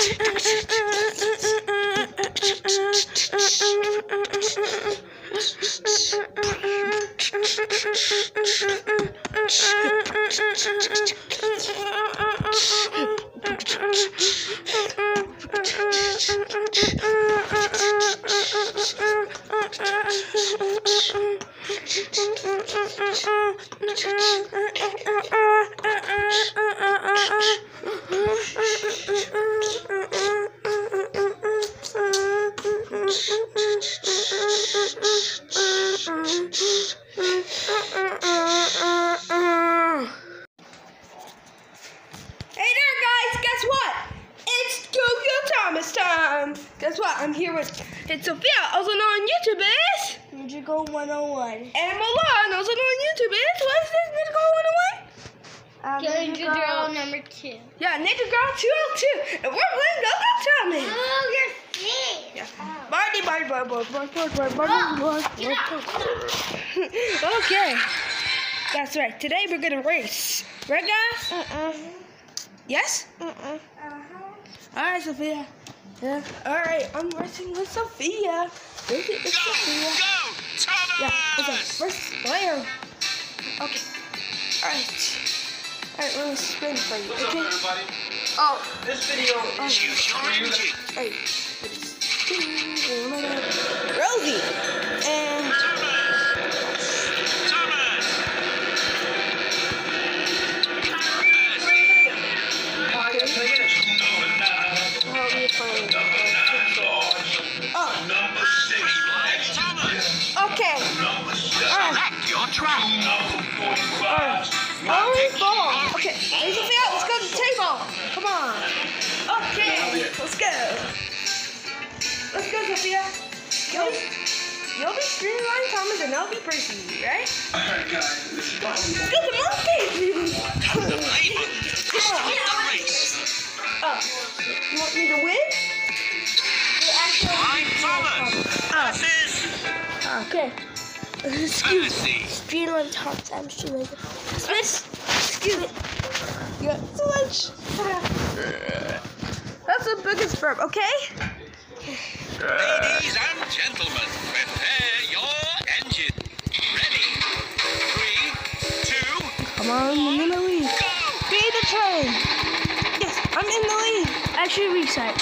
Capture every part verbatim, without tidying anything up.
Thomas time. Guess what? I'm here with it's Sophia, also known on YouTube as Ninja Go one oh one. And Milan, also known on YouTube as what is this? Ninja Go one oh one? Um, Ninja, Ninja Girl Girl number two. Yeah, Ninja Girl two oh two. And we're playing Gogo Thomas. Oh, your feet. Yeah. Oh. Barty, Barty, Barty, Barty, Barty, Barty, Barty, Barty. Okay. That's right. Today we're gonna race. Right, guys? Uh-uh. Yes? Uh-uh. Uh-huh. Alright, Sophia. Yeah. Alright, I'm racing with Sophia. With it, with Sophia. Go, Thomas! Yeah, okay. First player. Okay. Alright. Alright, let me spin for you. What's Okay. up, everybody? Oh. This video Oh. is use your engine. Alright. Rosie. And Thomas! Thomas! help me find Oh. Number six. Thomas! Okay. Number seven. Alright. Select your track. Number forty-five. Only ball. Okay. Hey, Sophia, let's go to the table. Come on. Okay. Let's go. Let's go, Sophia. You'll, you'll be streamlining Thomas and I'll be Percy, right? Alright, guys. This is Let's go to monkey. the playbook. Come on. The race. Oh. You want me to win? I'm Thomas. This is Okay. Excuse me. Percy. Streamline Thomas. I'm streaming. Miss, excuse me. You got so much. That's the biggest burp, okay? Ladies and gentlemen, prepare your engine. Ready? Three, two, Come on, you're in the lead. go! Be the train. Yes, I'm in the lead. Actually, reset.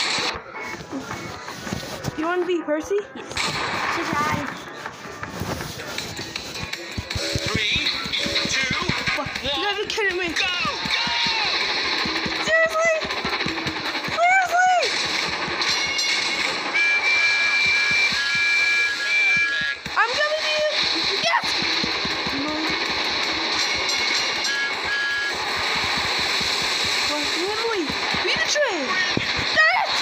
You want to be Percy? Yes. Three, two, What? You gotta be kidding me. go! Seriously? Seriously? I'm gonna be. Yes! Well, you're in the lead. Be the train. Got it!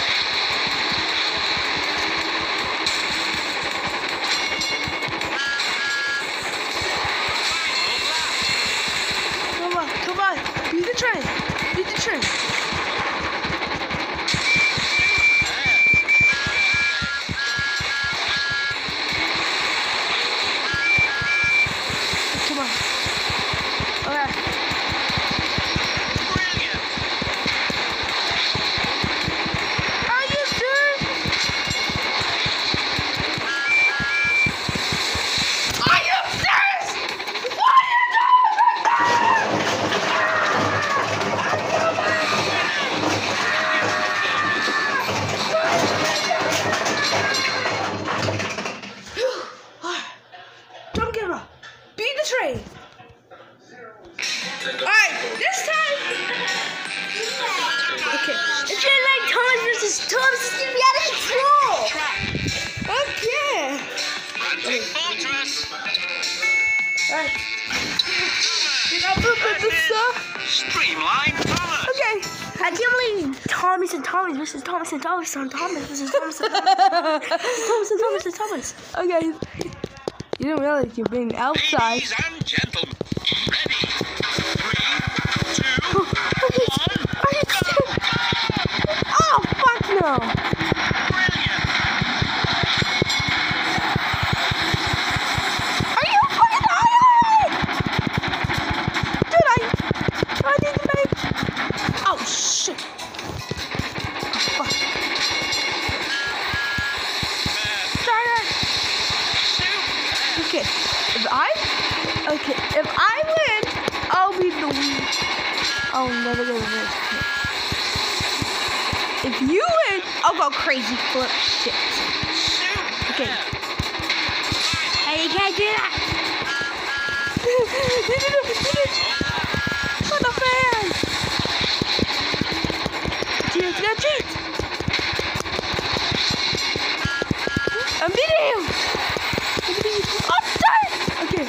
Come on, come on. Be the train. Be the train. Come on. Okay. Brilliant! Are you serious? Are you serious? What are you doing? Don't give up. Be the train. Alright, this time. Okay. It's really like Thomas versus Thomas is gonna be out of control. Okay. Frantic Fortress! Alright. You got boop boop boop stuff. Streamline Thomas! Okay. I can't believe Thomas and Thomas versus Thomas and Thomas and Thomas versus Thomas and Thomas. Thomas and Thomas and Thomas. Okay. You didn't realize you're being outside. Ladies and gentlemen, ready? Three, two, Are you, are you serious? Oh, fuck no. brilliant! Are you fucking high? Dude, I, I didn't make. Oh shit. Oh, fuck. If you win, I'll go crazy flip shit. Okay. Hey, you can't do that. For the fans. Cheers, go cheat. I'm beating him. I'm beating him. Oh, sorry. Okay.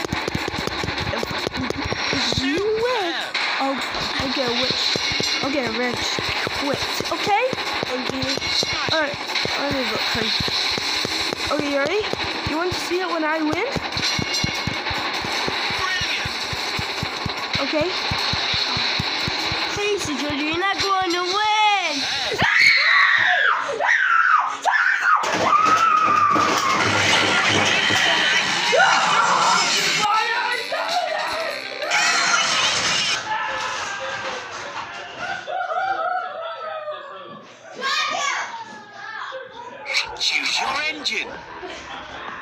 If you win, I'll, I'll get a witch. I'll get a rich witch. Okay? Okay. Alright. I'm gonna go crazy. Okay, you ready? You want to see it when I win? Okay. Please, Georgia, you're not going to win. Choose your engine.